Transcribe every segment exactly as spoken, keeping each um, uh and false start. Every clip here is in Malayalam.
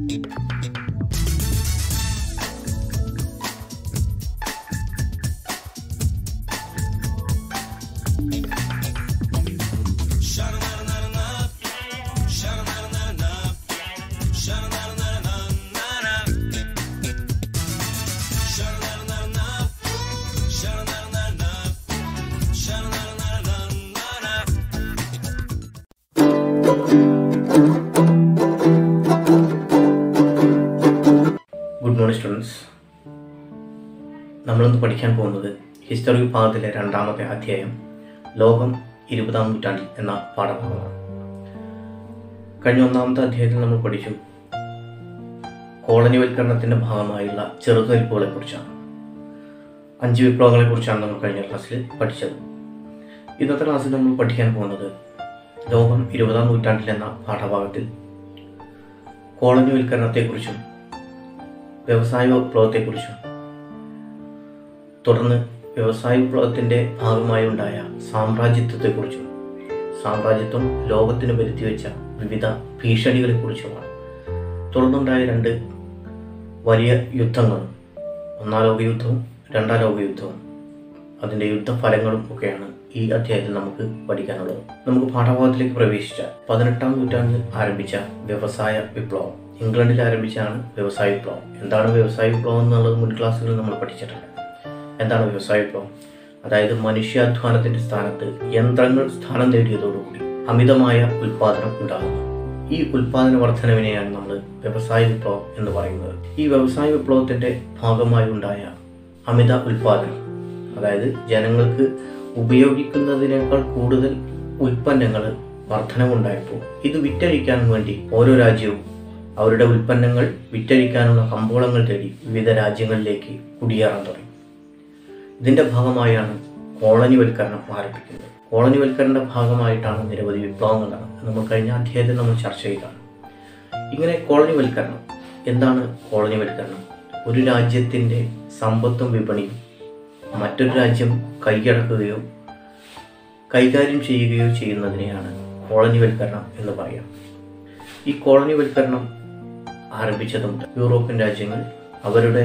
Good morning students. നമ്മളിന്ന് പഠിക്കാൻ പോകുന്നത് ഹിസ്റ്ററി വിഭാഗത്തിലെ രണ്ടാമത്തെ അധ്യായം ലോകം ഇരുപതാം നൂറ്റാണ്ടിൽ എന്ന പാഠഭാഗമാണ്. കഴിഞ്ഞ ഒന്നാമത്തെ അധ്യായത്തിൽ നമ്മൾ പഠിച്ചു കോളനിവൽക്കരണത്തിൻ്റെ ഭാഗമായുള്ള ചെറുത്തുനിൽപ്പുകളെ കുറിച്ചാണ്. അഞ്ച് വിപ്ലവങ്ങളെ കുറിച്ചാണ് നമ്മൾ കഴിഞ്ഞ ക്ലാസ്സിൽ പഠിച്ചത്. ഇന്നത്തെ ക്ലാസ്സിൽ നമ്മൾ പഠിക്കാൻ പോകുന്നത് ലോകം ഇരുപതാം നൂറ്റാണ്ടിൽ എന്ന പാഠഭാഗത്തിൽ കോളനിവൽക്കരണത്തെക്കുറിച്ചും വ്യവസായ വിപ്ലവത്തെക്കുറിച്ചും തുടർന്ന് വ്യവസായ വിപ്ലവത്തിൻ്റെ ഭാഗമായി ഉണ്ടായ സാമ്രാജ്യത്വത്തെക്കുറിച്ചും സാമ്രാജ്യത്വം ലോകത്തിന് വരുത്തിവെച്ച വിവിധ ഭീഷണികളെക്കുറിച്ചുമാണ്. തുടർന്നുണ്ടായ രണ്ട് വലിയ യുദ്ധങ്ങളും, ഒന്നാം ലോകയുദ്ധവും രണ്ടാം ലോകയുദ്ധവും അതിൻ്റെ യുദ്ധഫലങ്ങളും ഒക്കെയാണ് ഈ അധ്യായത്തിൽ നമുക്ക് പഠിക്കാനുള്ളത്. നമുക്ക് പാഠഭാഗത്തിലേക്ക് പ്രവേശിച്ചാൽ പതിനെട്ടാം നൂറ്റാണ്ടിൽ ആരംഭിച്ച വ്യവസായ വിപ്ലവം, ഇംഗ്ലണ്ടിൽ ആരംഭിച്ചാണ് വ്യവസായ വിപ്ലവം. എന്താണ് വ്യവസായ വിപ്ലവം എന്നുള്ളത് മുൻ ക്ലാസ്സുകളിൽ നമ്മൾ പഠിച്ചിട്ടുണ്ട്. എന്താണ് വ്യവസായ വിപ്ലവം? അതായത് മനുഷ്യാധ്വാനത്തിൻ്റെ സ്ഥാനത്ത് യന്ത്രങ്ങൾ സ്ഥാനം നേടിയതോടുകൂടി അമിതമായ ഉൽപ്പാദനം ഉണ്ടാകുന്നു. ഈ ഉൽപ്പാദന വർധനവിനെയാണ് നമ്മൾ വ്യവസായ വിപ്ലവം എന്ന് പറയുന്നത്. ഈ വ്യവസായ വിപ്ലവത്തിൻ്റെ ഭാഗമായി ഉണ്ടായ അമിത ഉൽപ്പാദനം, അതായത് ജനങ്ങൾക്ക് ഉപയോഗിക്കുന്നതിനേക്കാൾ കൂടുതൽ ഉൽപ്പന്നങ്ങൾ വർധനവുണ്ടായപ്പോൾ ഇത് വിറ്റഴിക്കാൻ വേണ്ടി ഓരോ രാജ്യവും അവരുടെ ഉൽപ്പന്നങ്ങൾ വിറ്റഴിക്കാനുള്ള കമ്പോളങ്ങൾ തേടി വിവിധ രാജ്യങ്ങളിലേക്ക് കുടിയേറാൻ തുടങ്ങി. ഇതിൻ്റെ ഭാഗമായാണ് കോളനിവൽക്കരണം ആരംഭിക്കുന്നത്. കോളനിവൽക്കരണ ഭാഗമായിട്ടാണ് നിരവധി വിപ്ലവങ്ങൾ നടന്നത്. നമ്മൾ കഴിഞ്ഞ അധ്യായത്തിൽ നമ്മൾ ചർച്ച ചെയ്തതാണ്. ഇങ്ങനെ കോളനിവൽക്കരണം, എന്താണ് കോളനിവൽക്കരണം? ഒരു രാജ്യത്തിൻ്റെ സമ്പത്തും വിപണിയും മറ്റൊരു രാജ്യം കൈയടക്കുകയോ കൈകാര്യം ചെയ്യുകയോ ചെയ്യുന്നതിനെയാണ് കോളനിവൽക്കരണം എന്ന് പറയാം. ഈ കോളനിവൽക്കരണം ആരംഭിച്ചതും യൂറോപ്യൻ രാജ്യങ്ങൾ അവരുടെ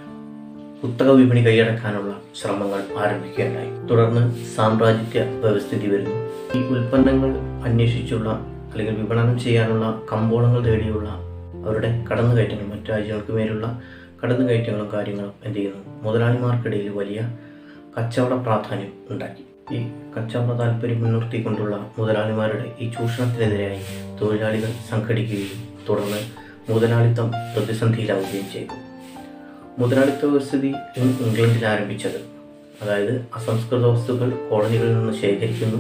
കുത്തക വിപണി കൈയടക്കാനുള്ള ശ്രമങ്ങൾ ആരംഭിക്കുകയുണ്ടായി. തുടർന്ന് സാമ്രാജ്യത്വ വ്യവസ്ഥിതി വരുന്നു. ഈ ഉൽപ്പന്നങ്ങൾ അന്വേഷിച്ചുള്ള അല്ലെങ്കിൽ വിപണനം ചെയ്യാനുള്ള കമ്പോളങ്ങൾ തേടിയുള്ള അവരുടെ കടന്നുകയറ്റങ്ങൾ, മറ്റു രാജ്യങ്ങൾക്ക് മേലുള്ള കടന്നുകയറ്റങ്ങളും കാര്യങ്ങളും എന്ത് ചെയ്യുന്നു, മുതലാളിമാർക്കിടയിൽ വലിയ കച്ചവട പ്രാധാന്യം ഉണ്ടാക്കി. ഈ കച്ചവട താല്പര്യം മുൻനിർത്തിക്കൊണ്ടുള്ള മുതലാളിമാരുടെ ഈ ചൂഷണത്തിനെതിരായി തൊഴിലാളികൾ സംഘടിക്കുകയും തുടർന്ന് മുതലാളിത്തം പ്രതിസന്ധിയിലാവുകയും ചെയ്തു. മുതലാളിത്ത വ്യവസ്ഥിതി ഇംഗ്ലണ്ടിൽ ആരംഭിച്ചത്, അതായത് അസംസ്കൃത വസ്തുക്കൾ കോളനികളിൽ നിന്ന് ശേഖരിക്കുന്നു,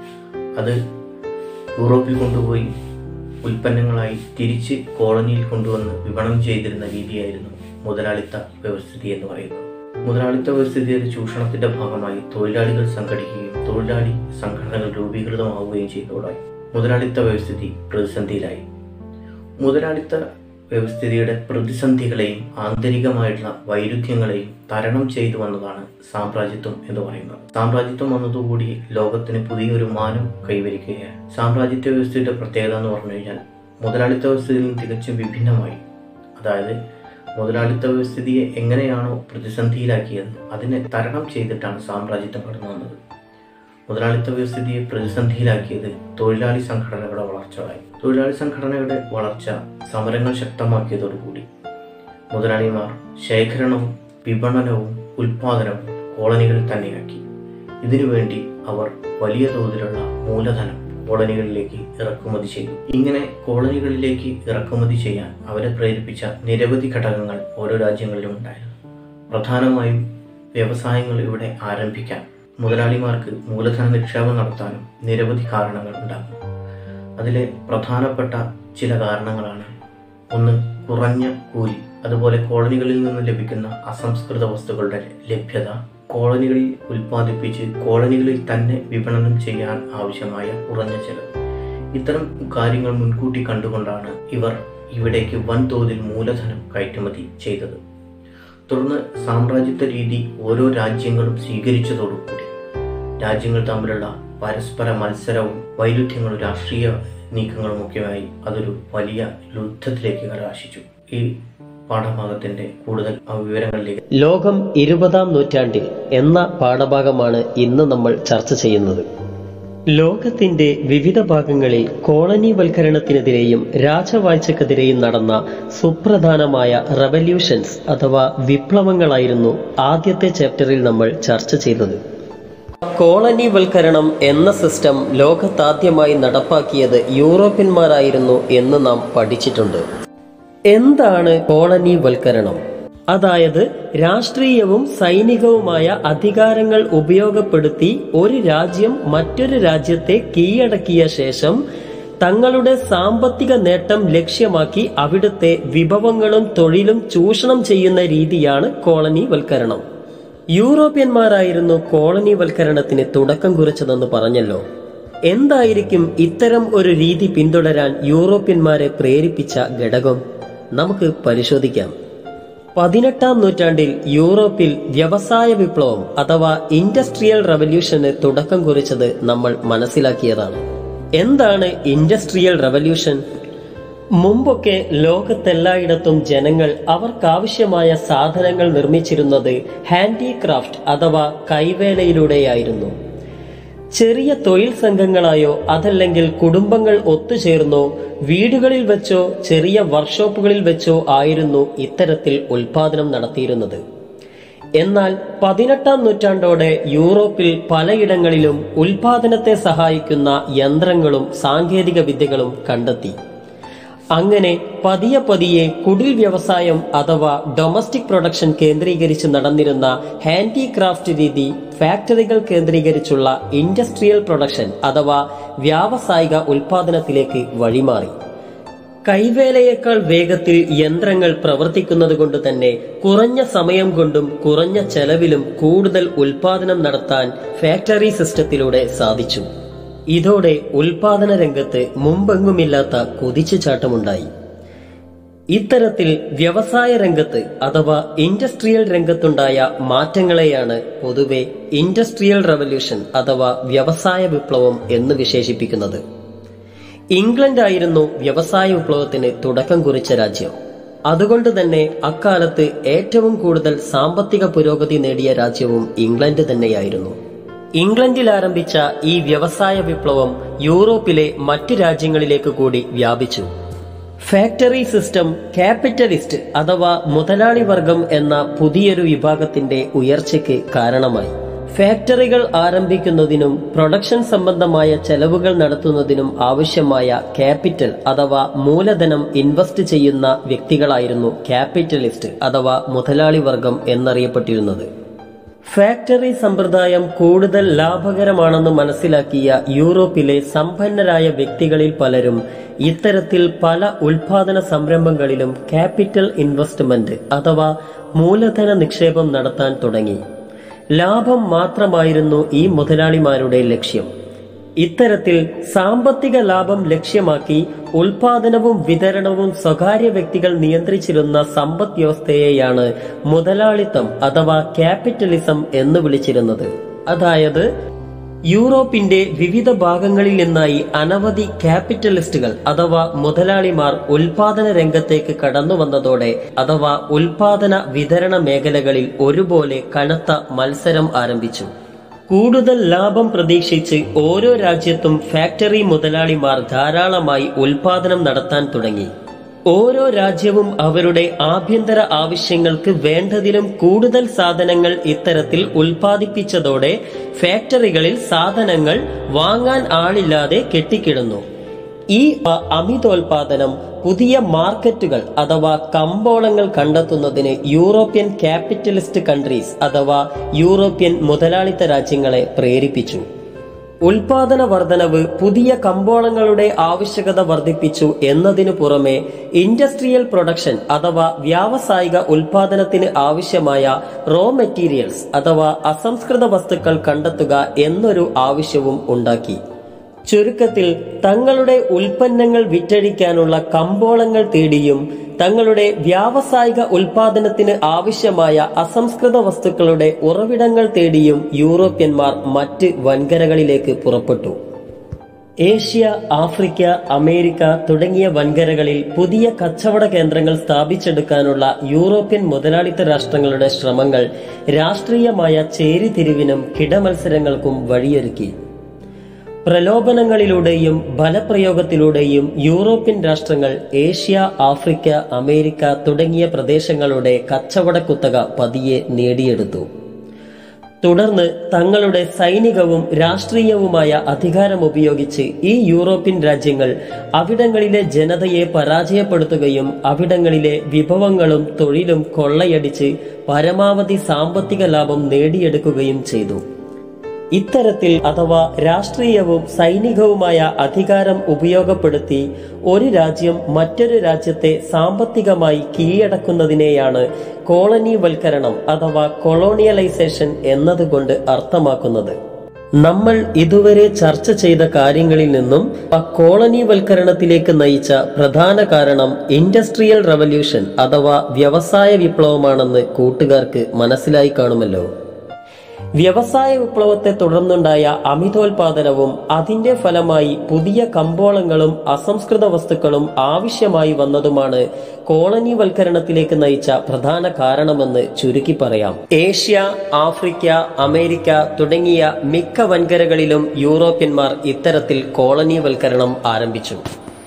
അത് യൂറോപ്പിൽ കൊണ്ടുപോയി ഉൽപ്പന്നങ്ങളായി തിരിച്ച് കോളനിയിൽ കൊണ്ടുവന്ന് വിപണനം ചെയ്തിരുന്ന രീതിയായിരുന്നു മുതലാളിത്ത വ്യവസ്ഥിതി എന്ന് പറയുന്നത്. മുതലാളിത്ത വ്യവസ്ഥിതിയുടെ ചൂഷണത്തിന്റെ ഭാഗമായി തൊഴിലാളികൾ സംഘടിക്കുകയും തൊഴിലാളി സംഘടനകൾ രൂപീകൃതമാവുകയും ചെയ്തതോടായി മുതലാളിത്ത വ്യവസ്ഥിതി പ്രതിസന്ധിയിലായി. മുതലാളിത്ത വ്യവസ്ഥിതിയുടെ പ്രതിസന്ധികളെയും ആന്തരികമായിട്ടുള്ള വൈരുദ്ധ്യങ്ങളെയും തരണം ചെയ്തു വന്നതാണ് സാമ്രാജ്യത്വം എന്ന് പറയുന്നത്. സാമ്രാജ്യത്വം വന്നതുകൂടി ലോകത്തിന് പുതിയൊരു മാനം കൈവരിക്കുകയാണ്. സാമ്രാജ്യത്വ വ്യവസ്ഥയുടെ പ്രത്യേകത എന്ന് പറഞ്ഞു കഴിഞ്ഞാൽ മുതലാളിത്ത വ്യവസ്ഥയിൽ നിന്ന് തികച്ചും വിഭിന്നമായി, അതായത് മുതലാളിത്ത വ്യവസ്ഥിതിയെ എങ്ങനെയാണോ പ്രതിസന്ധിയിലാക്കിയത് അതിനെ തരണം ചെയ്തിട്ടാണ് സാമ്രാജ്യത്വം കടന്നു വന്നത്. മുതലാളിത്ത വ്യവസ്ഥിതിയെ പ്രതിസന്ധിയിലാക്കിയത് തൊഴിലാളി സംഘടനകളുടെ വളർച്ചയായി. തൊഴിലാളി സംഘടനയുടെ വളർച്ച സമരങ്ങൾ ശക്തമാക്കിയതോടുകൂടി മുതലാളിമാർ ശേഖരണവും വിപണനവും ഉൽപ്പാദനവും കോളനികളിൽ തന്നെയാക്കി. ഇതിനുവേണ്ടി അവർ വലിയ തോതിലുള്ള മൂലധനം കോളനികളിലേക്ക് ഇറക്കുമതി ചെയ്തു. ഇങ്ങനെ കോളനികളിലേക്ക് ഇറക്കുമതി ചെയ്യാൻ അവരെ പ്രേരിപ്പിച്ച നിരവധി ഘടകങ്ങൾ ഓരോ രാജ്യങ്ങളിലും ഉണ്ടായിരുന്നു. പ്രധാനമായും വ്യവസായങ്ങൾ ഇവിടെ ആരംഭിക്കാൻ മുതലാളിമാർക്ക് മൂലധന നിക്ഷേപം നടത്താനും നിരവധി കാരണങ്ങൾ ഉണ്ടാകും. അതിലെ പ്രധാനപ്പെട്ട ചില കാരണങ്ങളാണ്: ഒന്ന്, കുറഞ്ഞ കൂലി, അതുപോലെ കോളനികളിൽ നിന്ന് ലഭിക്കുന്ന അസംസ്കൃത വസ്തുക്കളുടെ ലഭ്യത, കോളനികളിൽ ഉൽപ്പാദിപ്പിച്ച് കോളനികളിൽ തന്നെ വിപണനം ചെയ്യാൻ ആവശ്യമായ കുറഞ്ഞ ചെലവ്. ഇത്തരം കാര്യങ്ങൾ മുൻകൂട്ടി കണ്ടുകൊണ്ടാണ് ഇവർ ഇവിടേക്ക് വൻതോതിൽ മൂലധനം കയറ്റുമതി ചെയ്തത്. തുടർന്ന് സാമ്രാജ്യത്വ രീതി ഓരോ രാജ്യങ്ങളും സ്വീകരിച്ചതോടുകൂടി രാജ്യങ്ങൾ തമ്മിലുള്ള പരസ്പര മത്സരവും വൈരുദ്ധ്യങ്ങളും രാഷ്ട്രീയ നീക്കങ്ങളുമൊക്കെയായി അതൊരു വലിയ യുദ്ധത്തിലേക്ക് കലാശിച്ചു. ഈ പാഠഭാഗത്തിന്റെ കൂടുതൽ വിവരങ്ങളിലേക്ക്. ലോകം ഇരുപതാം നൂറ്റാണ്ടിൽ എന്ന പാഠഭാഗമാണ് ഇന്ന് നമ്മൾ ചർച്ച ചെയ്യുന്നത്. ലോകത്തിന്റെ വിവിധ ഭാഗങ്ങളിൽ കോളനിവൽക്കരണത്തിനെതിരെയും രാജവാഴ്ചക്കെതിരെയും നടന്ന സുപ്രധാനമായ റവല്യൂഷൻസ് അഥവാ വിപ്ലവങ്ങളായിരുന്നു ആദ്യത്തെ ചാപ്റ്ററിൽ നമ്മൾ ചർച്ച ചെയ്തത്. കോളനിവൽക്കരണം എന്ന സിസ്റ്റം ലോകത്താദ്യമായി നടപ്പാക്കിയത് യൂറോപ്യന്മാരായിരുന്നു എന്ന് നാം പഠിച്ചിട്ടുണ്ട്. എന്താണ് കോളനിവൽക്കരണം? അതായത് രാഷ്ട്രീയവും സൈനികവുമായ അധികാരങ്ങൾ ഉപയോഗപ്പെടുത്തി ഒരു രാജ്യം മറ്റൊരു രാജ്യത്തെ കീഴടക്കിയ ശേഷം തങ്ങളുടെ സാമ്പത്തിക നേട്ടം ലക്ഷ്യമാക്കി അവിടുത്തെ വിഭവങ്ങളും തൊഴിലും ചൂഷണം ചെയ്യുന്ന രീതിയാണ് കോളനിവൽക്കരണം. യൂറോപ്യന്മാരായിരുന്നു കോളനിവൽക്കരണത്തിന് തുടക്കം കുറിച്ചതെന്ന് പറഞ്ഞല്ലോ. എന്തായിരിക്കും ഇത്തരം ഒരു രീതി പിന്തുടരാൻ യൂറോപ്യന്മാരെ പ്രേരിപ്പിച്ച ഘടകം? നമുക്ക് പരിശോധിക്കാം. പതിനെട്ടാം നൂറ്റാണ്ടിൽ യൂറോപ്പിൽ വ്യവസായ വിപ്ലവം അഥവാ ഇൻഡസ്ട്രിയൽ റവല്യൂഷന് തുടക്കം കുറിച്ചത് നമ്മൾ മനസ്സിലാക്കിയതാണ്. എന്താണ് ഇൻഡസ്ട്രിയൽ റവല്യൂഷൻ? മുമ്പൊക്കെ ലോകത്തെല്ലായിടത്തും ജനങ്ങൾ അവർക്കാവശ്യമായ സാധനങ്ങൾ നിർമ്മിച്ചിരുന്നത് ഹാൻഡിക്രാഫ്റ്റ് അഥവാ കൈവേലയിലൂടെയായിരുന്നു. ചെറിയ തൊഴിൽ സംഘങ്ങളായോ അതല്ലെങ്കിൽ കുടുംബങ്ങൾ ഒത്തുചേർന്നോ വീടുകളിൽ വെച്ചോ ചെറിയ വർക്ക്ഷോപ്പുകളിൽ വെച്ചോ ആയിരുന്നു ഇത്തരത്തിൽ ഉൽപാദനം നടത്തിയിരുന്നത്. എന്നാൽ പതിനെട്ടാം നൂറ്റാണ്ടോടെ യൂറോപ്പിൽ പലയിടങ്ങളിലും ഉൽപാദനത്തെ സഹായിക്കുന്ന യന്ത്രങ്ങളും സാങ്കേതിക വിദ്യകളും കണ്ടെത്തി. അങ്ങനെ പതിയെ പതിയെ കുടിൽ വ്യവസായം അഥവാ ഡൊമസ്റ്റിക് പ്രൊഡക്ഷൻ കേന്ദ്രീകരിച്ച് നടന്നിരുന്ന ഹാൻഡിക്രാഫ്റ്റ് രീതി ഫാക്ടറികൾ കേന്ദ്രീകരിച്ചുള്ള ഇൻഡസ്ട്രിയൽ പ്രൊഡക്ഷൻ അഥവാ വ്യാവസായിക ഉൽപാദനത്തിലേക്ക് വഴിമാറി. കൈവേലയേക്കാൾ വേഗത്തിൽ യന്ത്രങ്ങൾ പ്രവർത്തിക്കുന്നത് കൊണ്ട് തന്നെ കുറഞ്ഞ സമയം കൊണ്ടും കുറഞ്ഞ ചെലവിലും കൂടുതൽ ഉൽപാദനം നടത്താൻ ഫാക്ടറി സിസ്റ്റത്തിലൂടെ സാധിച്ചു. ഇതോടെ ഉൽപാദന രംഗത്ത് മുമ്പെങ്ങുമില്ലാത്ത കുതിച്ചുചാട്ടമുണ്ടായി. ഇത്തരത്തിൽ വ്യവസായ രംഗത്ത് അഥവാ ഇൻഡസ്ട്രിയൽ രംഗത്തുണ്ടായ മാറ്റങ്ങളെയാണ് പൊതുവെ ഇൻഡസ്ട്രിയൽ റവല്യൂഷൻ അഥവാ വ്യവസായ വിപ്ലവം എന്ന് വിശേഷിപ്പിക്കുന്നത്. ഇംഗ്ലണ്ട് ആയിരുന്നു വ്യവസായ വിപ്ലവത്തിന് തുടക്കം കുറിച്ച രാജ്യം. അതുകൊണ്ട് തന്നെ അക്കാലത്ത് ഏറ്റവും കൂടുതൽ സാമ്പത്തിക പുരോഗതി നേടിയ രാജ്യവും ഇംഗ്ലണ്ട് തന്നെയായിരുന്നു. ഇംഗ്ലണ്ടിൽ ആരംഭിച്ച ഈ വ്യവസായ വിപ്ലവം യൂറോപ്പിലെ മറ്റു രാജ്യങ്ങളിലേക്ക് കൂടി വ്യാപിച്ചു. ഫാക്ടറി സിസ്റ്റം ക്യാപിറ്റലിസ്റ്റ് അഥവാ മുതലാളി വർഗം എന്ന പുതിയൊരു വിഭാഗത്തിന്റെ ഉയർച്ചയ്ക്ക് കാരണമായി. ഫാക്ടറികൾ ആരംഭിക്കുന്നതിനും പ്രൊഡക്ഷൻ സംബന്ധമായ ചെലവുകൾ നടത്തുന്നതിനും ആവശ്യമായ ക്യാപിറ്റൽ അഥവാ മൂലധനം ഇൻവെസ്റ്റ് ചെയ്യുന്ന വ്യക്തികളായിരുന്നു ക്യാപിറ്റലിസ്റ്റ് അഥവാ മുതലാളി വർഗം എന്നറിയപ്പെട്ടിരുന്നത്. ഫാക്ടറി സമ്പ്രദായം കൂടുതൽ ലാഭകരമാണെന്ന് മനസ്സിലാക്കിയ യൂറോപ്പിലെ സമ്പന്നരായ വ്യക്തികളിൽ പലരും ഇത്തരത്തിൽ പല ഉൽപാദന സംരംഭങ്ങളിലും ക്യാപിറ്റൽ ഇൻവെസ്റ്റ്മെന്റ് അഥവാ മൂലധന നിക്ഷേപം നടത്താൻ തുടങ്ങി. ലാഭം മാത്രമായിരുന്നു ഈ മുതലാളിമാരുടെ ലക്ഷ്യം. ഇത്തരത്തിൽ സാമ്പത്തിക ലാഭം ലക്ഷ്യമാക്കി ഉൽപാദനവും വിതരണവും സ്വകാര്യ വ്യക്തികൾ നിയന്ത്രിച്ചിരുന്ന സമ്പദ് വ്യവസ്ഥയെയാണ് മുതലാളിത്തം അഥവാ ക്യാപിറ്റലിസം എന്ന് വിളിച്ചിരുന്നത്. അതായത് യൂറോപ്പിന്റെ വിവിധ ഭാഗങ്ങളിൽ നിന്നായി അനവധി ക്യാപിറ്റലിസ്റ്റുകൾ അഥവാ മുതലാളിമാർ ഉൽപാദന രംഗത്തേക്ക് കടന്നു വന്നതോടെ അഥവാ ഉൽപാദന വിതരണ മേഖലകളിൽ ഒരുപോലെ കനത്ത മത്സരം ആരംഭിച്ചു. കൂടുതൽ ലാഭം പ്രതീക്ഷിച്ച് ഓരോ രാജ്യത്തും ഫാക്ടറി മുതലാളിമാർ ധാരാളമായി ഉൽപാദനം നടത്താൻ തുടങ്ങി. ഓരോ രാജ്യവും അവരുടെ ആഭ്യന്തര ആവശ്യങ്ങൾക്ക് വേണ്ടതിലും കൂടുതൽ സാധനങ്ങൾ ഇത്തരത്തിൽ ഉൽപ്പാദിപ്പിച്ചതോടെ ഫാക്ടറികളിൽ സാധനങ്ങൾ വാങ്ങാൻ ആളില്ലാതെ കെട്ടിക്കിടന്നു. ഈ അമിതോൽപാദനം പുതിയ മാർക്കറ്റുകൾ അഥവാ കമ്പോളങ്ങൾ കണ്ടെത്തുന്നതിന് യൂറോപ്യൻ ക്യാപിറ്റലിസ്റ്റ് കൺട്രീസ് അഥവാ യൂറോപ്യൻ മുതലാളിത്ത രാജ്യങ്ങളെ പ്രേരിപ്പിച്ചു. ഉൽപാദന വർധനവ് പുതിയ കമ്പോളങ്ങളുടെ ആവശ്യകത വർദ്ധിപ്പിച്ചു എന്നതിനു പുറമെ ഇൻഡസ്ട്രിയൽ പ്രൊഡക്ഷൻ അഥവാ വ്യാവസായിക ഉൽപാദനത്തിന് ആവശ്യമായ റോ മെറ്റീരിയൽസ് അഥവാ അസംസ്കൃത വസ്തുക്കൾ കണ്ടെത്തുക എന്നൊരു ആവശ്യവും ഉണ്ടാക്കി. ചുരുക്കത്തിൽ തങ്ങളുടെ ഉൽപ്പന്നങ്ങൾ വിറ്റഴിക്കാനുള്ള കമ്പോളങ്ങൾ തേടിയും തങ്ങളുടെ വ്യാവസായിക ഉൽപാദനത്തിന് ആവശ്യമായ അസംസ്കൃത വസ്തുക്കളുടെ ഉറവിടങ്ങൾ തേടിയും യൂറോപ്യന്മാർ മറ്റ് വൻകരകളിലേക്ക് പുറപ്പെട്ടു. ഏഷ്യ, ആഫ്രിക്ക, അമേരിക്ക തുടങ്ങിയ വൻകരകളിൽ പുതിയ കച്ചവട കേന്ദ്രങ്ങൾ സ്ഥാപിച്ചെടുക്കാനുള്ള യൂറോപ്യൻ മുതലാളിത്ത രാഷ്ട്രങ്ങളുടെ ശ്രമങ്ങൾ രാഷ്ട്രീയമായ ചേരിതിരിവിനും കിടമത്സരങ്ങൾക്കും വഴിയൊരുക്കി. പ്രലോഭനങ്ങളിലൂടെയും ബലപ്രയോഗത്തിലൂടെയും യൂറോപ്യൻ രാഷ്ട്രങ്ങൾ ഏഷ്യ, ആഫ്രിക്ക, അമേരിക്ക തുടങ്ങിയ പ്രദേശങ്ങളുടെ കച്ചവട കുത്തക പതിയെ നേടിയെടുത്തു. തുടർന്ന് തങ്ങളുടെ സൈനികവും രാഷ്ട്രീയവുമായ അധികാരമുപയോഗിച്ച് ഈ യൂറോപ്യൻ രാജ്യങ്ങൾ അവിടങ്ങളിലെ ജനതയെ പരാജയപ്പെടുത്തുകയും അവിടങ്ങളിലെ വിഭവങ്ങളും തൊഴിലും കൊള്ളയടിച്ച് പരമാവധി സാമ്പത്തിക ലാഭം നേടിയെടുക്കുകയും ചെയ്തു. ഇത്തരത്തിൽ അഥവാ രാഷ്ട്രീയവും സൈനികവുമായ അധികാരം ഉപയോഗപ്പെടുത്തി ഒരു രാജ്യം മറ്റൊരു രാജ്യത്തെ സാമ്പത്തികമായി കീഴടക്കുന്നതിനെയാണ് കോളനിവൽക്കരണം അഥവാ കൊളോണിയലൈസേഷൻ എന്നതുകൊണ്ട് അർത്ഥമാക്കുന്നത്. നമ്മൾ ഇതുവരെ ചർച്ച ചെയ്ത കാര്യങ്ങളിൽ നിന്നും ആ കോളനിവൽക്കരണത്തിലേക്ക് നയിച്ച പ്രധാന കാരണം ഇൻഡസ്ട്രിയൽ റവല്യൂഷൻ അഥവാ വ്യവസായ വിപ്ലവമാണെന്ന് കൂട്ടുകാർക്ക് മനസ്സിലായി കാണുമല്ലോ. വ്യവസായ വിപ്ലവത്തെ തുടർന്നുണ്ടായ അമിതോൽപാദനവും അതിന്റെ ഫലമായി പുതിയ കമ്പോളങ്ങളും അസംസ്കൃത വസ്തുക്കളും ആവശ്യമായി വന്നതുമാണ് കോളനിവൽക്കരണത്തിലേക്ക് നയിച്ച പ്രധാന കാരണമെന്ന് ചുരുക്കി പറയാം. ഏഷ്യ, ആഫ്രിക്ക, അമേരിക്ക തുടങ്ങിയ മിക്ക വൻകരകളിലും യൂറോപ്യന്മാർ ഇത്തരത്തിൽ കോളനിവൽക്കരണം ആരംഭിച്ചു.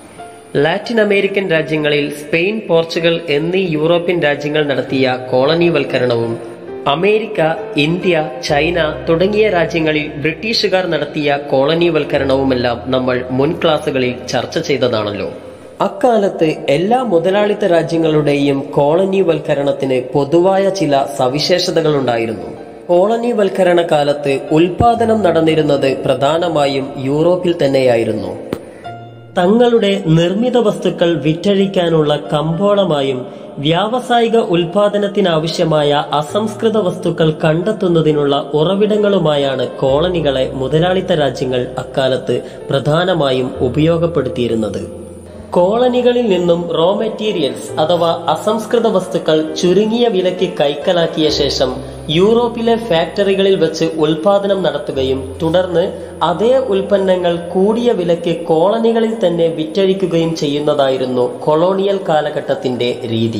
ലാറ്റിൻ അമേരിക്കൻ രാജ്യങ്ങളിൽ സ്പെയിൻ, പോർച്ചുഗൽ എന്നീ യൂറോപ്യൻ രാജ്യങ്ങൾ നടത്തിയ കോളനിവൽക്കരണവും അമേരിക്ക, ഇന്ത്യ, ചൈന തുടങ്ങിയ രാജ്യങ്ങളിൽ ബ്രിട്ടീഷുകാർ നടത്തിയ കോളനിവൽക്കരണവുമെല്ലാം നമ്മൾ മുൻ ക്ലാസുകളിൽ ചർച്ച ചെയ്തതാണല്ലോ. അക്കാലത്ത് എല്ലാ മുതലാളിത്ത രാജ്യങ്ങളുടെയും കോളനിവൽക്കരണത്തിന് പൊതുവായ ചില സവിശേഷതകളുണ്ടായിരുന്നു. കോളനിവൽക്കരണ കാലത്ത് ഉൽപാദനം നടന്നിരുന്നത് പ്രധാനമായും യൂറോപ്പിൽ തന്നെയായിരുന്നു. തങ്ങളുടെ നിർമ്മിത വസ്തുക്കൾ വിറ്റഴിക്കാനുള്ള കമ്പോളമായും വ്യാവസായിക ഉൽപാദനത്തിനാവശ്യമായ അസംസ്കൃത വസ്തുക്കൾ കണ്ടെത്തുന്നതിനുള്ള ഉറവിടങ്ങളുമായാണ് കോളനികളെ മുതലാളിത്ത രാജ്യങ്ങൾ അക്കാലത്ത് പ്രധാനമായും ഉപയോഗപ്പെടുത്തിയിരുന്നത്. കോളനികളിൽ നിന്നും റോ മെറ്റീരിയൽസ് അഥവാ അസംസ്കൃത വസ്തുക്കൾ ചുരുങ്ങിയ വിലയ്ക്ക് കൈക്കലാക്കിയ ശേഷം യൂറോപ്പിലെ ഫാക്ടറികളിൽ വെച്ച് ഉൽപാദനം നടത്തുകയും തുടർന്ന് അതേ ഉൽപ്പന്നങ്ങൾ കൂടിയ വിലയ്ക്ക് കോളനികളിൽ തന്നെ വിറ്റഴിക്കുകയും ചെയ്യുന്നതായിരുന്നു കൊളോണിയൽ കാലഘട്ടത്തിന്റെ രീതി.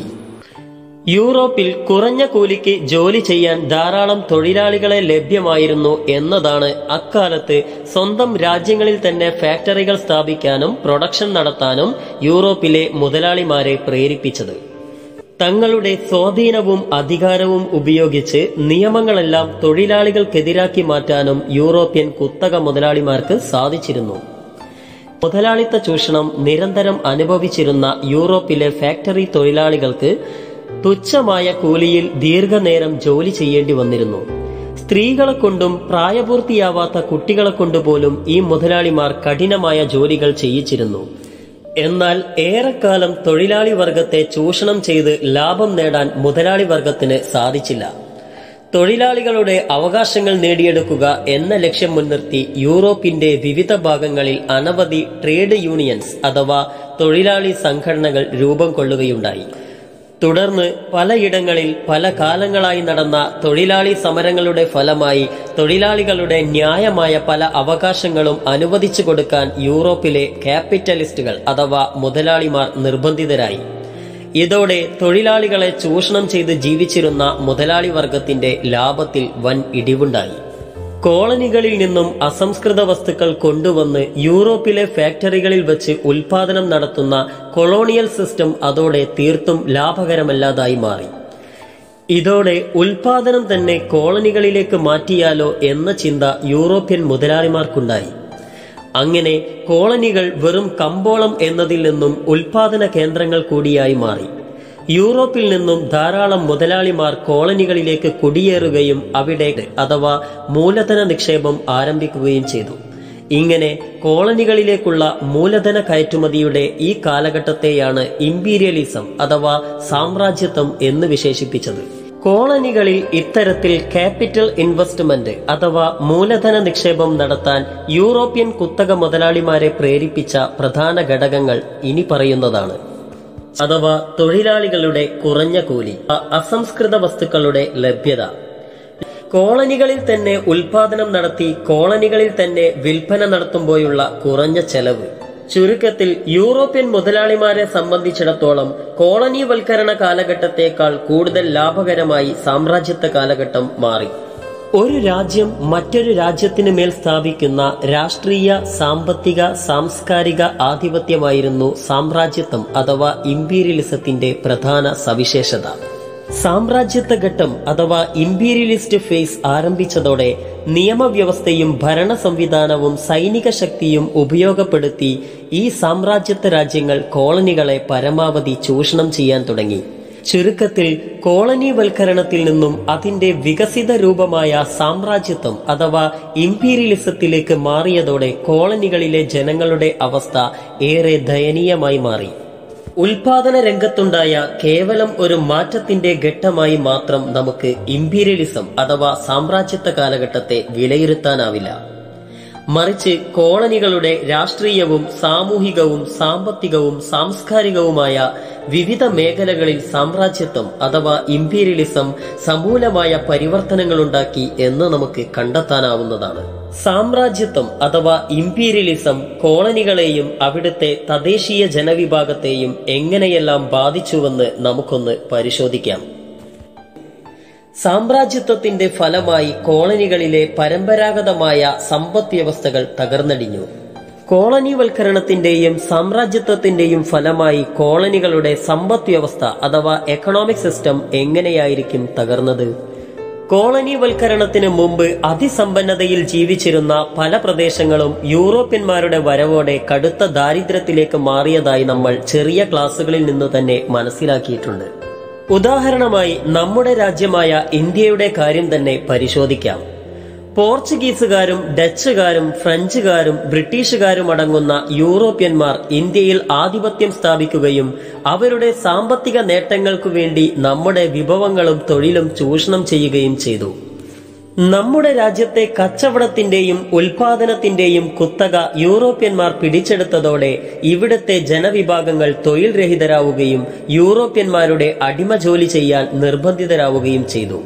യൂറോപ്പിൽ കുറഞ്ഞ കൂലിക്ക് ജോലി ചെയ്യാൻ ധാരാളം തൊഴിലാളികളെ ലഭ്യമായിരുന്നു എന്നതാണ് അക്കാലത്ത് സ്വന്തം രാജ്യങ്ങളിൽ തന്നെ ഫാക്ടറികൾ സ്ഥാപിക്കാനും പ്രൊഡക്ഷൻ നടത്താനും യൂറോപ്പിലെ മുതലാളിമാരെ പ്രേരിപ്പിച്ചത്. തങ്ങളുടെ സ്വാധീനവും അധികാരവും ഉപയോഗിച്ച് നിയമങ്ങളെല്ലാം തൊഴിലാളികൾക്കെതിരാക്കി മാറ്റാനും യൂറോപ്യൻ കുത്തക മുതലാളിമാർക്ക് സാധിച്ചിരുന്നു. മുതലാളിത്ത ചൂഷണം നിരന്തരം അനുഭവിച്ചിരുന്ന യൂറോപ്പിലെ ഫാക്ടറി തൊഴിലാളികൾക്ക് തുച്ഛമായ കൂലിയിൽ ദീർഘനേരം ജോലി ചെയ്യേണ്ടി വന്നിരുന്നു. സ്ത്രീകളെ കൊണ്ടും പ്രായപൂർത്തിയാവാത്ത കുട്ടികളെ കൊണ്ടുപോലും ഈ മുതലാളിമാർ കഠിനമായ ജോലികൾ ചെയ്യിച്ചിരുന്നു. എന്നാൽ ഏറെക്കാലം തൊഴിലാളി വർഗത്തെ ചൂഷണം ചെയ്ത് ലാഭം നേടാൻ മുതലാളി വർഗത്തിന് സാധിച്ചില്ല. തൊഴിലാളികളുടെ അവകാശങ്ങൾ നേടിയെടുക്കുക എന്ന ലക്ഷ്യം മുൻനിർത്തി യൂറോപ്പിന്റെ വിവിധ ഭാഗങ്ങളിൽ അനവധി ട്രേഡ് യൂണിയൻസ് അഥവാ തൊഴിലാളി സംഘടനകൾ രൂപം കൊള്ളുകയുണ്ടായി. തുടർന്ന് പലയിടങ്ങളിൽ പല കാലങ്ങളായി നടന്ന തൊഴിലാളി സമരങ്ങളുടെ ഫലമായി തൊഴിലാളികളുടെ ന്യായമായ പല അവകാശങ്ങളും അനുവദിച്ചു കൊടുക്കാൻ യൂറോപ്പിലെ ക്യാപിറ്റലിസ്റ്റുകൾ അഥവാ മുതലാളിമാർ നിർബന്ധിതരായി. ഇതോടെ തൊഴിലാളികളെ ചൂഷണം ചെയ്ത് ജീവിച്ചിരുന്ന മുതലാളി വർഗത്തിന്റെ ലാഭത്തിൽ വൻ ഇടിവുണ്ടായി. കോളനികളിൽ നിന്നും അസംസ്കൃത വസ്തുക്കൾ കൊണ്ടുവന്ന് യൂറോപ്പിലെ ഫാക്ടറികളിൽ വെച്ച് ഉൽപാദനം നടത്തുന്ന കൊളോണിയൽ സിസ്റ്റം അതോടെ തീർത്തും ലാഭകരമല്ലാതായി മാറി. ഇതോടെ ഉൽപാദനം തന്നെ കോളനികളിലേക്ക് മാറ്റിയാലോ എന്ന ചിന്ത യൂറോപ്യൻ മുതലാളിമാർക്കുണ്ടായി. അങ്ങനെ കോളനികൾ വെറും കമ്പോളം എന്നതിൽ നിന്നും ഉൽപാദന കേന്ദ്രങ്ങൾ കൂടിയായി മാറി. യൂറോപ്പിൽ നിന്നും ധാരാളം മുതലാളിമാർ കോളനികളിലേക്ക് കുടിയേറുകയും അവിടെ അഥവാ മൂലധന നിക്ഷേപം ആരംഭിക്കുകയും ചെയ്തു. ഇങ്ങനെ കോളനികളിലേക്കുള്ള മൂലധന കയറ്റുമതിയുടെ ഈ കാലഘട്ടത്തെയാണ് ഇംപീരിയലിസം അഥവാ സാമ്രാജ്യത്വം എന്ന് വിശേഷിപ്പിച്ചത്. കോളനികളിൽ ഇത്തരത്തിൽ ക്യാപിറ്റൽ ഇൻവെസ്റ്റ്മെന്റ് അഥവാ മൂലധന നിക്ഷേപം നടത്താൻ യൂറോപ്യൻ കുത്തക മുതലാളിമാരെ പ്രേരിപ്പിച്ച പ്രധാന ഘടകങ്ങൾ ഇനി പറയുന്നതാണ്. അഥവാ തൊഴിലാളികളുടെ കുറഞ്ഞ കൂലി, അസംസ്കൃത വസ്തുക്കളുടെ ലഭ്യത, കോളനികളിൽ തന്നെ ഉൽപാദനം നടത്തി കോളനികളിൽ തന്നെ വിൽപ്പന നടത്തുമ്പോഴുള്ള കുറഞ്ഞ ചെലവ്. ചുരുക്കത്തിൽ യൂറോപ്യൻ മുതലാളിമാരെ സംബന്ധിച്ചിടത്തോളം കോളനിവൽക്കരണ കാലഘട്ടത്തേക്കാൾ കൂടുതൽ ലാഭകരമായി സാമ്രാജ്യത്വ കാലഘട്ടം മാറി. ഒരു രാജ്യം മറ്റൊരു രാജ്യത്തിന് മേൽ സ്ഥാപിക്കുന്ന രാഷ്ട്രീയ, സാമ്പത്തിക, സാംസ്കാരിക ആധിപത്യമായിരുന്നു സാമ്രാജ്യത്വം അഥവാ ഇംപീരിയലിസത്തിന്റെ പ്രധാന സവിശേഷത. സാമ്രാജ്യത്വ ഘട്ടം അഥവാ ഇംപീരിയലിസ്റ്റ് ഫേസ് ആരംഭിച്ചതോടെ നിയമവ്യവസ്ഥയും ഭരണ സംവിധാനവും സൈനിക ശക്തിയും ഉപയോഗപ്പെടുത്തി ഈ സാമ്രാജ്യത്വ രാജ്യങ്ങൾ കോളനികളെ പരമാവധി ചൂഷണം ചെയ്യാൻ തുടങ്ങി. ചുരുക്കത്തിൽ കോളനിവൽക്കരണത്തിൽ നിന്നും അതിന്റെ വികസിത രൂപമായ സാമ്രാജ്യത്വം അഥവാ ഇംപീരിയലിസത്തിലേക്ക് മാറിയതോടെ കോളനികളിലെ ജനങ്ങളുടെ അവസ്ഥ ഏറെ ദയനീയമായി മാറി. ഉൽപാദന രംഗത്തുണ്ടായ കേവലം ഒരു മാറ്റത്തിന്റെ ഘട്ടമായി മാത്രം നമുക്ക് ഇംപീരിയലിസം അഥവാ സാമ്രാജ്യത്വ കാലഘട്ടത്തെ വിലയിരുത്താനാവില്ല. മറിച്ച് കോളനികളുടെ രാഷ്ട്രീയവും സാമൂഹികവും സാമ്പത്തികവും സാംസ്കാരികവുമായ വിവിധ മേഖലകളിൽ സാമ്രാജ്യത്വം അഥവാ ഇംപീരിയലിസം സമൂലമായ പരിവർത്തനങ്ങളുണ്ടാക്കി എന്ന് നമുക്ക് കണ്ടെത്താനാവുന്നതാണ്. സാമ്രാജ്യത്വം അഥവാ ഇംപീരിയലിസം കോളനികളെയും അവിടുത്തെ തദ്ദേശീയ ജനവിഭാഗത്തെയും എങ്ങനെയെല്ലാം ബാധിച്ചുവെന്ന് നമുക്കൊന്ന് പരിശോധിക്കാം. സാമ്രാജ്യത്വത്തിന്റെ ഫലമായി കോളനികളിലെ പരമ്പരാഗതമായ സമ്പദ് വ്യവസ്ഥകൾ തകർന്നടിഞ്ഞു. കോളനിവൽക്കരണത്തിന്റെയും സാമ്രാജ്യത്വത്തിന്റെയും ഫലമായി കോളനികളുടെ സമ്പദ് വ്യവസ്ഥ അഥവാ എക്കണോമിക് സിസ്റ്റം എങ്ങനെയായിരിക്കും തകർന്നത്? കോളനിവൽക്കരണത്തിന് മുമ്പ് അതിസമ്പന്നതയിൽ ജീവിച്ചിരുന്ന പല പ്രദേശങ്ങളും യൂറോപ്യന്മാരുടെ വരവോടെ കടുത്ത ദാരിദ്ര്യത്തിലേക്ക് മാറിയതായി നമ്മൾ ചെറിയ ക്ലാസുകളിൽ നിന്ന് തന്നെ മനസ്സിലാക്കിയിട്ടുണ്ട്. ഉദാഹരണമായി നമ്മുടെ രാജ്യമായ ഇന്ത്യയുടെ കാര്യം തന്നെ പരിശോധിക്കാം. പോർച്ചുഗീസുകാരും ഡച്ചുകാരും ഫ്രഞ്ചുകാരും ബ്രിട്ടീഷുകാരും അടങ്ങുന്ന യൂറോപ്യന്മാർ ഇന്ത്യയിൽ ആധിപത്യം സ്ഥാപിക്കുകയും അവരുടെ സാമ്പത്തിക നേട്ടങ്ങൾക്കു വേണ്ടി നമ്മുടെ വിഭവങ്ങളും തൊഴിലും ചൂഷണം ചെയ്യുകയും ചെയ്തു. നമ്മുടെ രാജ്യത്തെ കച്ചവടത്തിന്റെയും ഉൽപാദനത്തിന്റെയും കുത്തക യൂറോപ്യന്മാർ പിടിച്ചെടുത്തതോടെ ഇവിടുത്തെ ജനവിഭാഗങ്ങൾ തൊഴിൽ രഹിതരാവുകയും യൂറോപ്യന്മാരുടെ അടിമ ജോലി ചെയ്യാൻ നിർബന്ധിതരാവുകയും ചെയ്തു.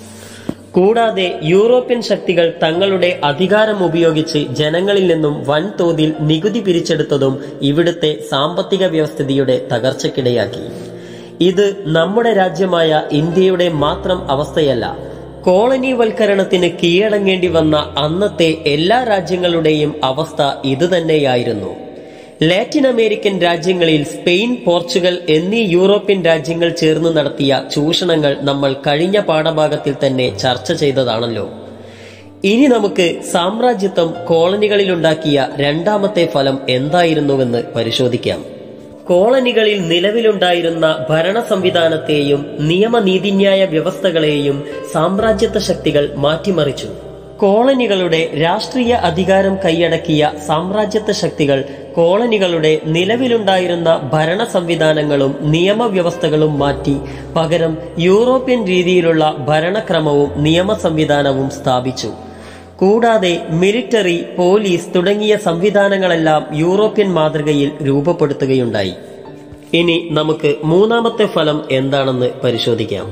കൂടാതെ യൂറോപ്യൻ ശക്തികൾ തങ്ങളുടെ അധികാരം ഉപയോഗിച്ച് ജനങ്ങളിൽ നിന്നും വൻതോതിൽ നികുതി പിരിച്ചെടുത്തതും ഇവിടുത്തെ സാമ്പത്തിക വ്യവസ്ഥിതിയുടെ തകർച്ചയ്ക്കിടയാക്കി. ഇത് നമ്മുടെ രാജ്യമായ ഇന്ത്യയുടെ മാത്രം അവസ്ഥയല്ല. കോളനിവൽക്കരണത്തിന് കീഴടങ്ങേണ്ടി വന്ന അന്നത്തെ എല്ലാ രാജ്യങ്ങളുടെയും അവസ്ഥ ഇതുതന്നെയായിരുന്നു. ലാറ്റിൻ അമേരിക്കൻ രാജ്യങ്ങളിൽ സ്പെയിൻ, പോർച്ചുഗൽ എന്നീ യൂറോപ്യൻ രാജ്യങ്ങൾ ചേർന്ന് നടത്തിയ ചൂഷണങ്ങൾ നമ്മൾ കഴിഞ്ഞ പാഠഭാഗത്തിൽ തന്നെ ചർച്ച ചെയ്തതാണല്ലോ. ഇനി നമുക്ക് സാമ്രാജ്യത്വം കോളനികളിലുണ്ടാക്കിയ രണ്ടാമത്തെ ഫലം എന്തായിരുന്നുവെന്ന് പരിശോധിക്കാം. കോളനികളിൽ നിലവിലുണ്ടായിരുന്ന ഭരണ സംവിധാനത്തെയും നിയമനീതിന്യായ വ്യവസ്ഥകളെയും സാമ്രാജ്യത്വ ശക്തികൾ മാറ്റിമറിച്ചു. കോളനികളുടെ രാഷ്ട്രീയ അധികാരം കൈയടക്കിയ സാമ്രാജ്യത്വ ശക്തികൾ കോളനികളുടെ നിലവിലുണ്ടായിരുന്ന ഭരണ സംവിധാനങ്ങളും നിയമവ്യവസ്ഥകളും മാറ്റി പകരം യൂറോപ്യൻ രീതിയിലുള്ള ഭരണക്രമവും നിയമ സംവിധാനവും സ്ഥാപിച്ചു. കൂടാതെ മിലിറ്ററി, പോലീസ് തുടങ്ങിയ സംവിധാനങ്ങളെല്ലാം യൂറോപ്യൻ മാതൃകയിൽ രൂപപ്പെടുത്തുകയുണ്ടായി. ഇനി നമുക്ക് മൂന്നാമത്തെ ഫലം എന്താണെന്ന് പരിശോധിക്കാം.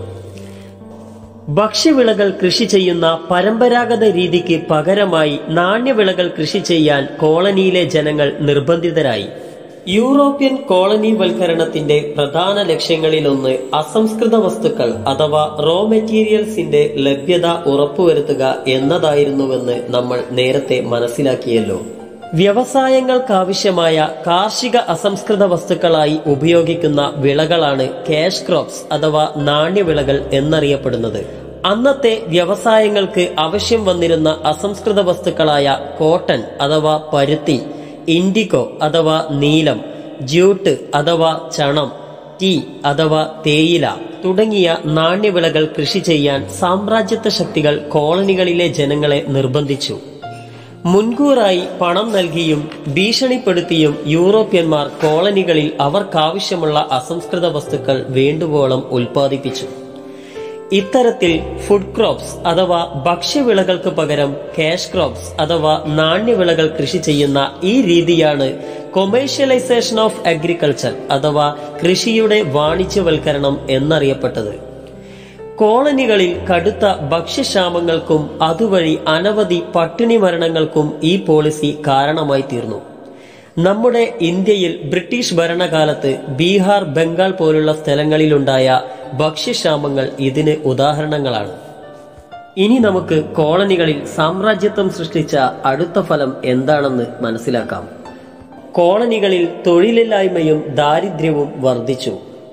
ഭക്ഷ്യവിളകൾ കൃഷി ചെയ്യുന്ന പരമ്പരാഗത രീതിക്ക് പകരമായി നാണ്യവിളകൾ കൃഷി ചെയ്യാൻ കോളനിയിലെ ജനങ്ങൾ നിർബന്ധിതരായി. യൂറോപ്യൻ കോളനിവൽക്കരണത്തിന്റെ പ്രധാന ലക്ഷ്യങ്ങളിലൊന്ന് അസംസ്കൃത വസ്തുക്കൾ അഥവാ റോ മെറ്റീരിയൽസിന്റെ ലഭ്യത ഉറപ്പുവരുത്തുക എന്നതായിരുന്നുവെന്ന് നമ്മൾ നേരത്തെ മനസ്സിലാക്കിയല്ലോ. വ്യവസായങ്ങൾക്കാവശ്യമായ കാർഷിക അസംസ്കൃത വസ്തുക്കളായി ഉപയോഗിക്കുന്ന വിളകളാണ് ക്യാഷ് ക്രോപ്സ് അഥവാ നാണ്യവിളകൾ എന്നറിയപ്പെടുന്നത്. അന്നത്തെ വ്യവസായങ്ങൾക്ക് ആവശ്യം വന്നിരുന്ന അസംസ്കൃത വസ്തുക്കളായ കോട്ടൺ അഥവാ പരുത്തി, ഇൻഡിഗോ അഥവാ നീലം, ജ്യൂട്ട് അഥവാ ചണം, ടീ അഥവാ തേയില തുടങ്ങിയ നാണ്യവിളകൾ കൃഷി ചെയ്യാൻ സാമ്രാജ്യത്വ ശക്തികൾ കോളനികളിലെ ജനങ്ങളെ നിർബന്ധിച്ചു. മുൻകൂറായി പണം നൽകിയും ഭീഷണിപ്പെടുത്തിയും യൂറോപ്യന്മാർ കോളനികളിൽ അവർക്കാവശ്യമുള്ള അസംസ്കൃത വസ്തുക്കൾ വേണ്ടുവോളം ഉൽപ്പാദിപ്പിച്ചു. ഇത്തരത്തിൽ ഫുഡ് ക്രോപ്സ് അഥവാ ഭക്ഷ്യവിളകൾക്ക് പകരം ക്യാഷ് ക്രോപ്സ് അഥവാ നാണ്യവിളകൾ കൃഷി ചെയ്യുന്ന ഈ രീതിയാണ് കൊമേഴ്ഷ്യലൈസേഷൻ ഓഫ് അഗ്രികൾച്ചർ അഥവാ കൃഷിയുടെ വാണിജ്യവൽക്കരണം എന്നറിയപ്പെട്ടത്. കോളനികളിൽ കടുത്ത ഭക്ഷ്യക്ഷാമങ്ങൾക്കും അതുവഴി അനവധി പട്ടിണി മരണങ്ങൾക്കും ഈ പോളിസി കാരണമായി തീർന്നു. നമ്മുടെ ഇന്ത്യയിൽ ബ്രിട്ടീഷ് ഭരണകാലത്ത് ബീഹാർ, ബംഗാൾ പോലുള്ള സ്ഥലങ്ങളിലുണ്ടായ ഭക്ഷ്യക്ഷാമങ്ങൾ ഇതിന് ഉദാഹരണങ്ങളാണ്. ഇനി നമുക്ക് കോളനികളിൽ സാമ്രാജ്യത്വം സൃഷ്ടിച്ച അടുത്ത ഫലം എന്താണെന്ന് മനസ്സിലാക്കാം. കോളനികളിൽ തൊഴിലില്ലായ്മയും ദാരിദ്ര്യവും വർദ്ധിച്ചു.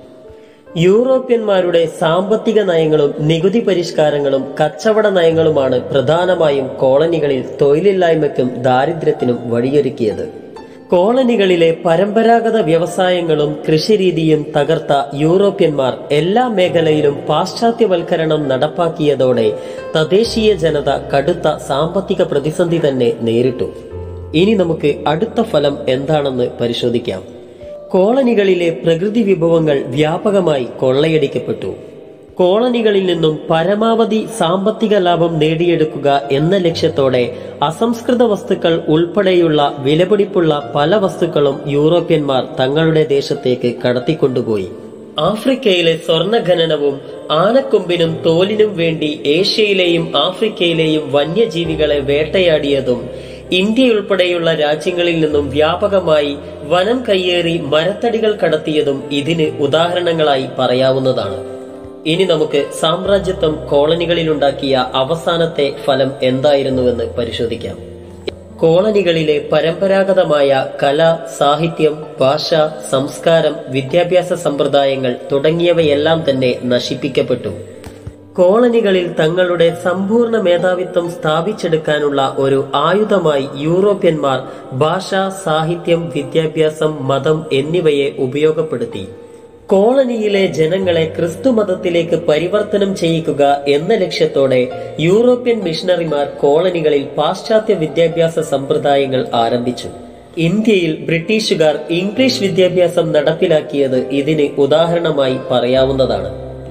യൂറോപ്യന്മാരുടെ സാമ്പത്തിക നയങ്ങളും നികുതി പരിഷ്കാരങ്ങളും കച്ചവട നയങ്ങളുമാണ് പ്രധാനമായും കോളനികളിൽ തൊഴിലില്ലായ്മയ്ക്കും ദാരിദ്ര്യത്തിനും വഴിയൊരുക്കിയത്. കോളനികളിലെ പരമ്പരാഗത വ്യവസായങ്ങളും കൃഷിരീതിയും തകർത്ത യൂറോപ്യന്മാർ എല്ലാ മേഖലയിലും പാശ്ചാത്യവൽക്കരണം നടപ്പാക്കിയതോടെ തദ്ദേശീയ ജനത കടുത്ത സാമ്പത്തിക പ്രതിസന്ധി തന്നെ നേരിട്ടു. ഇനി നമുക്ക് അടുത്ത ഫലം എന്താണെന്ന് പരിശോധിക്കാം. കോളനികളിലെ പ്രകൃതി വിഭവങ്ങൾ വ്യാപകമായി കൊള്ളയടിക്കപ്പെട്ടു. കോളനികളിൽ നിന്നും പരമാവധി സാമ്പത്തിക ലാഭം നേടിയെടുക്കുക എന്ന ലക്ഷ്യത്തോടെ അസംസ്കൃത വസ്തുക്കൾ ഉൾപ്പെടെയുള്ള വിലപിടിപ്പുള്ള പല വസ്തുക്കളും യൂറോപ്യന്മാർ തങ്ങളുടെ ദേശത്തേക്ക് കടത്തിക്കൊണ്ടുപോയി. ആഫ്രിക്കയിലെ സ്വർണ്ണ ഖനനവും ആനക്കൊമ്പിനും തോലിനും വേണ്ടി ഏഷ്യയിലെയും ആഫ്രിക്കയിലെയും വന്യജീവികളെ വേട്ടയാടിയതും ഇന്ത്യയുൾപ്പെടെയുള്ള രാജ്യങ്ങളിൽ നിന്നും വ്യാപകമായി വനം കയ്യേറി മരത്തടികൾ കടത്തിയതും ഇതിന് ഉദാഹരണങ്ങളായി പറയാവുന്നതാണ്. ഇനി നമുക്ക് സാമ്രാജ്യത്വം കോളനികളിലുണ്ടാക്കിയ അവസാനത്തെ ഫലം എന്തായിരുന്നുവെന്ന് പരിശോധിക്കാം. കോളനികളിലെ പരമ്പരാഗതമായ കല, സാഹിത്യം, ഭാഷ, സംസ്കാരം, വിദ്യാഭ്യാസ സമ്പ്രദായങ്ങൾ തുടങ്ങിയവയെല്ലാം തന്നെ നശിപ്പിക്കപ്പെട്ടു. കോളനികളിൽ തങ്ങളുടെ സമ്പൂർണ്ണ മേധാവിത്വം സ്ഥാപിച്ചെടുക്കാനുള്ള ഒരു ആയുധമായി യൂറോപ്യന്മാർ ഭാഷ, സാഹിത്യം, വിദ്യാഭ്യാസം, മതം എന്നിവയെ ഉപയോഗപ്പെടുത്തി. കോളനിയിലെ ജനങ്ങളെ ക്രിസ്തു മതത്തിലേക്ക് പരിവർത്തനം ചെയ്യിക്കുക എന്ന ലക്ഷ്യത്തോടെ യൂറോപ്യൻ മിഷണറിമാർ കോളനികളിൽ പാശ്ചാത്യ വിദ്യാഭ്യാസ സമ്പ്രദായങ്ങൾ ആരംഭിച്ചു. ഇന്ത്യയിൽ ബ്രിട്ടീഷുകാർ ഇംഗ്ലീഷ് വിദ്യാഭ്യാസം നടപ്പിലാക്കിയത് ഇതിന് ഉദാഹരണമായി പറയാവുന്നതാണ്.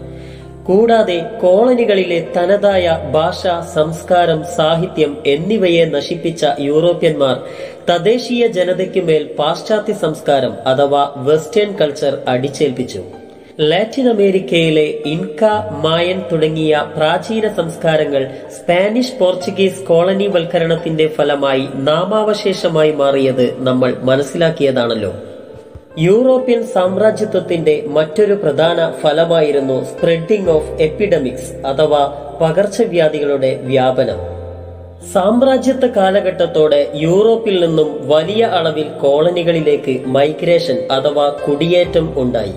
കൂടാതെ കോളനികളിലെ തനതായ ഭാഷ, സംസ്കാരം, സാഹിത്യം എന്നിവയെ നശിപ്പിച്ച യൂറോപ്യന്മാർ തദ്ദേശീയ ജനതയ്ക്കുമേൽ പാശ്ചാത്യ സംസ്കാരം അഥവാ വെസ്റ്റേൺ കൾച്ചർ അടിച്ചേൽപ്പിച്ചു. ലാറ്റിൻ അമേരിക്കയിലെ ഇൻക, മായൻ തുടങ്ങിയ പ്രാചീന സംസ്കാരങ്ങൾ സ്പാനിഷ്, പോർച്ചുഗീസ് കോളനിവൽക്കരണത്തിന്റെ ഫലമായി നാമാവശേഷമായി മാറിയത് നമ്മൾ മനസ്സിലാക്കിയതാണല്ലോ. യൂറോപ്യൻ സാമ്രാജ്യത്വത്തിന്റെ മറ്റൊരു പ്രധാന ഫലമായിരുന്നു സ്പ്രെഡിംഗ് ഓഫ് എപ്പിഡമിക്സ് അഥവാ പകർച്ചവ്യാധികളുടെ വ്യാപനം. സാമ്രാജ്യത്വ കാലഘട്ടത്തോടെ യൂറോപ്പിൽ നിന്നും വലിയ അളവിൽ കോളനികളിലേക്ക് മൈഗ്രേഷൻ അഥവാ കുടിയേറ്റം ഉണ്ടായി.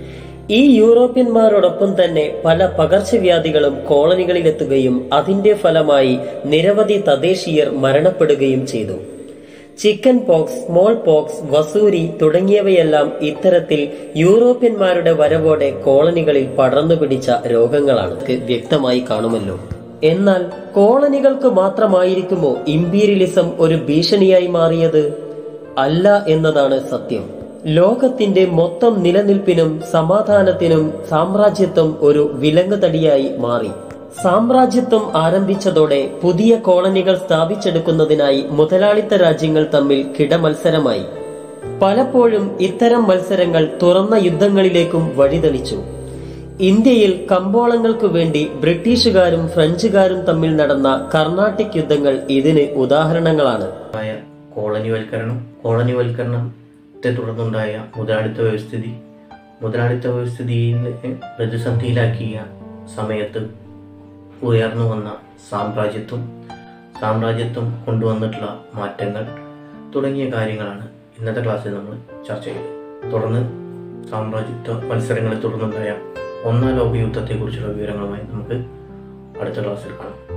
ഈ യൂറോപ്യന്മാരോടൊപ്പം തന്നെ പല പകർച്ചവ്യാധികളും കോളനികളിലെത്തുകയും അതിന്റെ ഫലമായി നിരവധി തദ്ദേശീയർ മരണപ്പെടുകയും ചെയ്തു. ചിക്കൻ പോക്സ്, സ്മോൾ പോക്സ്, വസൂരി തുടങ്ങിയവയെല്ലാം ഇത്തരത്തിൽ യൂറോപ്യന്മാരുടെ വരവോടെ കോളനികളിൽ പടർന്നു പിടിച്ച രോഗങ്ങളാണ്. വ്യക്തമായി കാണുമല്ലോ. എന്നാൽ കോളനികൾക്ക് മാത്രമായിരിക്കുമോ ഇംപീരിയലിസം ഒരു ഭീഷണിയായി മാറിയത്? അല്ല എന്നതാണ് സത്യം. ലോകത്തിന്റെ മൊത്തം നിലനിൽപ്പിനും സമാധാനത്തിനും സാമ്രാജ്യത്വം ഒരു വിലങ്ങുതടിയായി മാറി. സാമ്രാജ്യത്വം ആരംഭിച്ചതോടെ പുതിയ കോളനികൾ സ്ഥാപിച്ചെടുക്കുന്നതിനായി മുതലാളിത്ത രാജ്യങ്ങൾ തമ്മിൽ കിടമത്സരമായി. പലപ്പോഴും ഇത്തരം മത്സരങ്ങൾ തുറന്ന യുദ്ധങ്ങളിലേക്കും വഴിതെളിച്ചു. ഇന്ത്യയിൽ കമ്പോളങ്ങൾക്കു വേണ്ടി ബ്രിട്ടീഷുകാരും ഫ്രഞ്ചുകാരും തമ്മിൽ നടന്ന കർണാട്ടിക് യുദ്ധങ്ങൾ ഇതിന് ഉദാഹരണങ്ങളാണ്. കോളനിവൽക്കരണം കോളനിവൽക്കരണത്തെ തുടർന്നുണ്ടായ മുതലാളിത്ത വ്യവസ്ഥിതി മുതലാളിത്ത വ്യവസ്ഥിതിയെ പ്രതിസന്ധിയിലാക്കിയ സമയത്ത് ഉയർന്നു വന്ന സാമ്രാജ്യത്വം സാമ്രാജ്യത്വം കൊണ്ടുവന്നിട്ടുള്ള മാറ്റങ്ങൾ തുടങ്ങിയ കാര്യങ്ങളാണ് ഇന്നത്തെ ക്ലാസ്സിൽ നമ്മൾ ചർച്ച ചെയ്തത്. തുടർന്ന് സാമ്രാജ്യത്വ മത്സരങ്ങളെ തുടർന്നുണ്ടായ ഒന്നാം ലോക യുദ്ധത്തെക്കുറിച്ചുള്ള വിവരങ്ങളുമായി നമുക്ക് അടുത്ത ക്ലാസ്സിൽ കാണാം.